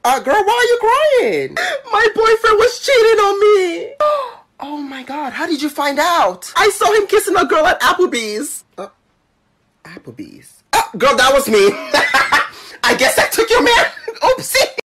Girl, why are you crying? My boyfriend was cheating on me. Oh my God, how did you find out? I saw him kissing a girl at Applebee's. Applebee's? Oh, girl, that was me. I guess I took your man. Oopsie.